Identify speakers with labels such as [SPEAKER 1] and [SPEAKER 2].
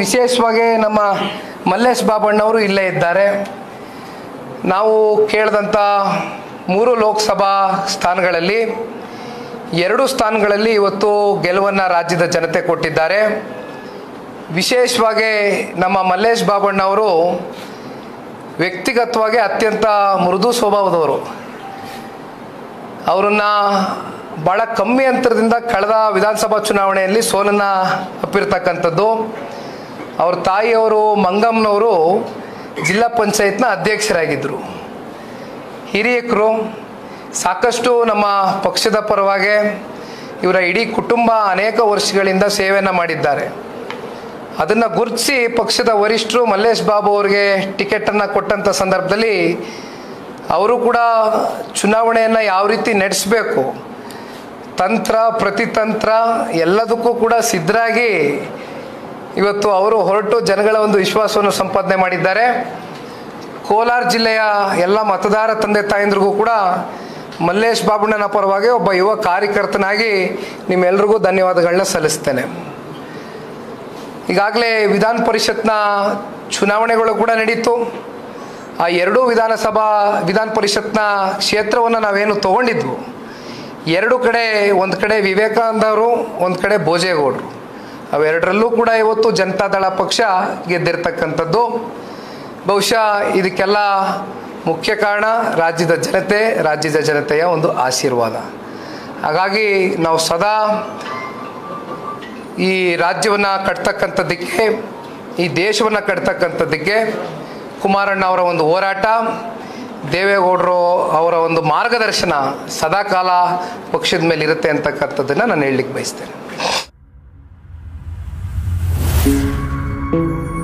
[SPEAKER 1] ವಿಶೇಷವಾಗಿ ನಮ್ಮ ಮಲ್ಲೇಶ್ ಬಾಬಣ್ಣವರು ಇಲ್ಲೇ ಇದ್ದಾರೆ. ನಾವು ಕೇಳಿದಂಥ 3 ಲೋಕಸಭಾ ಸ್ಥಾನಗಳಲ್ಲಿ 2 ಸ್ಥಾನಗಳಲ್ಲಿ ಇವತ್ತು ಗೆಲುವನ್ನು ರಾಜ್ಯದ ಜನತೆ ಕೊಟ್ಟಿದ್ದಾರೆ. ವಿಶೇಷವಾಗಿ ನಮ್ಮ ಮಲ್ಲೇಶ್ ಬಾಬಣ್ಣವರು ವ್ಯಕ್ತಿಗತವಾಗಿ ಅತ್ಯಂತ ಮೃದು ಸ್ವಭಾವದವರು. ಅವರನ್ನು ಭಾಳ ಕಮ್ಮಿ ಅಂತರದಿಂದ ಕಳೆದ ವಿಧಾನಸಭಾ ಚುನಾವಣೆಯಲ್ಲಿ ಸೋಲನ್ನು ಅಪ್ಪಿರ್ತಕ್ಕಂಥದ್ದು. ಅವ್ರ ತಾಯಿಯವರು ಮಂಗಮ್ಮನವರು ಜಿಲ್ಲಾ ಪಂಚಾಯತ್ನ ಅಧ್ಯಕ್ಷರಾಗಿದ್ದರು. ಹಿರಿಯಕರು, ಸಾಕಷ್ಟು ನಮ್ಮ ಪಕ್ಷದ ಪರವಾಗಿ ಇವರ ಇಡೀ ಕುಟುಂಬ ಅನೇಕ ವರ್ಷಗಳಿಂದ ಸೇವೆಯನ್ನು ಮಾಡಿದ್ದಾರೆ. ಅದನ್ನು ಗುರುತಿಸಿ ಪಕ್ಷದ ವರಿಷ್ಠರು ಮಲ್ಲೇಶ್ ಬಾಬು ಅವರಿಗೆ ಟಿಕೆಟನ್ನು ಕೊಟ್ಟಂಥ ಸಂದರ್ಭದಲ್ಲಿ ಅವರು ಕೂಡ ಚುನಾವಣೆಯನ್ನು ಯಾವ ರೀತಿ ನಡೆಸಬೇಕು, ತಂತ್ರ ಪ್ರತಿತಂತ್ರ ಎಲ್ಲದಕ್ಕೂ ಕೂಡ ಸಿದ್ಧರಾಗಿ ಇವತ್ತು ಅವರು ಹೊರಟು ಜನಗಳ ಒಂದು ವಿಶ್ವಾಸವನ್ನು ಸಂಪಾದನೆ ಮಾಡಿದ್ದಾರೆ. ಕೋಲಾರ ಜಿಲ್ಲೆಯ ಎಲ್ಲ ಮತದಾರ ತಂದೆ ತಾಯಂದ್ರಿಗೂ ಕೂಡ ಮಲ್ಲೇಶ್ ಬಾಬಣ್ಣನ ಪರವಾಗಿ ಒಬ್ಬ ಯುವ ಕಾರ್ಯಕರ್ತನಾಗಿ ನಿಮ್ಮೆಲ್ರಿಗೂ ಧನ್ಯವಾದಗಳನ್ನ ಸಲ್ಲಿಸ್ತೇನೆ. ಈಗಾಗಲೇ ವಿಧಾನ ಪರಿಷತ್ನ ಚುನಾವಣೆಗಳು ಕೂಡ ನಡೀತು. ಆ 2 ವಿಧಾನ ಪರಿಷತ್ನ ಕ್ಷೇತ್ರವನ್ನು ನಾವೇನು ತೊಗೊಂಡಿದ್ವು, 2 ಕಡೆ, ಒಂದು ಕಡೆ ವಿವೇಕಾನಂದ ಅವರು, ಒಂದು ಕಡೆ ಭೋಜೇಗೌಡರು, ಅವೆರಡರಲ್ಲೂ ಕೂಡ ಇವತ್ತು ಜನತಾದಳ ಪಕ್ಷ ಗೆದ್ದಿರ್ತಕ್ಕಂಥದ್ದು. ಬಹುಶಃ ಇದಕ್ಕೆಲ್ಲ ಮುಖ್ಯ ಕಾರಣ ರಾಜ್ಯದ ಜನತೆಯ ಒಂದು ಆಶೀರ್ವಾದ. ಹಾಗಾಗಿ ನಾವು ಸದಾ ಈ ರಾಜ್ಯವನ್ನು ಕಟ್ತಕ್ಕಂಥದ್ದಕ್ಕೆ, ಈ ದೇಶವನ್ನು ಕಟ್ತಕ್ಕಂಥದ್ದಕ್ಕೆ ಕುಮಾರಣ್ಣ ಅವರ ಒಂದು ಹೋರಾಟ, ದೇವೇಗೌಡರು ಅವರ ಒಂದು ಮಾರ್ಗದರ್ಶನ ಸದಾಕಾಲ ಪಕ್ಷದ ಮೇಲೆ ಇರುತ್ತೆ ಅಂತಕ್ಕಂಥದ್ದನ್ನು ನಾನು ಹೇಳಲಿಕ್ಕೆ ಬಯಸ್ತೇನೆ.